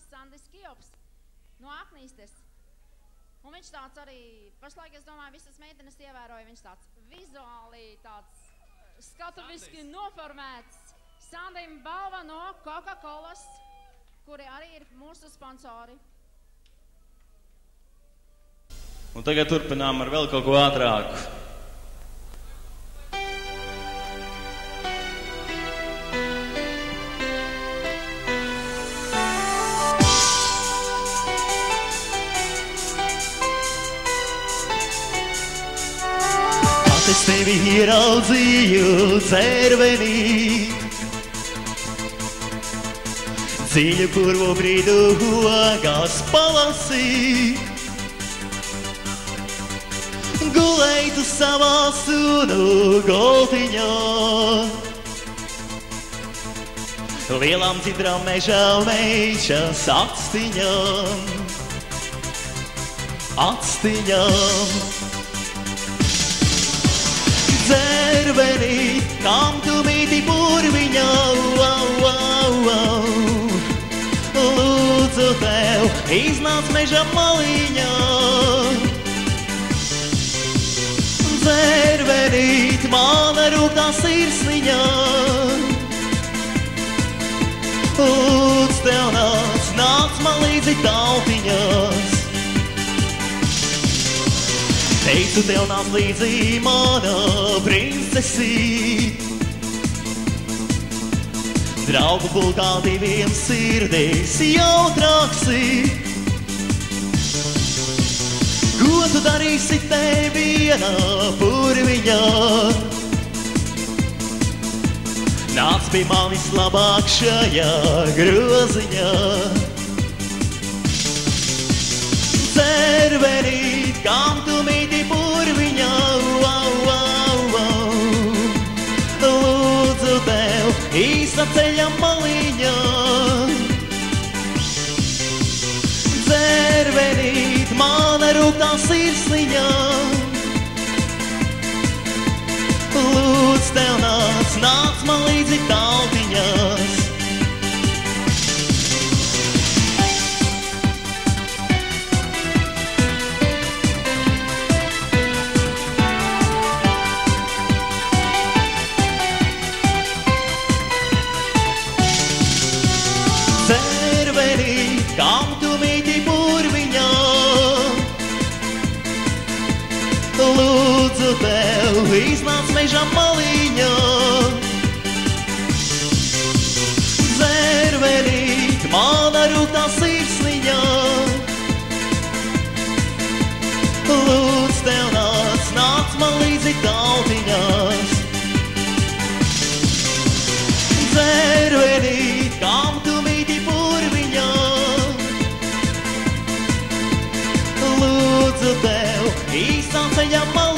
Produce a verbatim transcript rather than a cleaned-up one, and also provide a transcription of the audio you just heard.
dēls Sandis Kjops no Aknīstes. Un viņš tāds arī, pašlaik es domāju, visas meitenes ievēroja, viņš tāds vizuāli, tāds skatuviski noformēts. Sandim balva no Coca-Colas, kuri arī ir mūsu sponsori. Un tagad turpinām ar vēl kaut ko ātrāku. Es tevi ieraudzīju dzērvenī, dziļu purvu brīdu ogās palasī. Gulēji tu savā sunu goltiņā, lielām citram mežā meičas actiņām, actiņām. Dzērvenī, kam tu mīti purviņā, au, au, au. Lūdzu tev, iznāc meža maliņā. Dzērvenīt, mana rūktā sirsniņā. Lūdz tev nāc, nāc man līdzi tautiņās. Teicu tev nāc līdzi mana princesī, draugu pulkā diviem sirdīs jautrāksi. Ko tu darīsi te vienā purviņā? Nāc pie manis labāk šajā groziņā. Dzērvenīt, kam tu mīti purviņā, au, au, au. Lūdzu tev, īsta ceļa maliņā. Dzērvenīt, mana rūktā sirsniņā. Lūdz tev nāc, nāc man līdzi tautiņās. Dzērvenīt, kam tu mīti purviņā, lūdzu tev, iznāc meža maliņā. Dzērvenīt, mana rūktā sirsniņā. Lūdz tev nāc, nāc man līdzi tautiņās. Dzērvenīt, kam tu mīti purviņā, lūdzu tev, īstā ceļa malā.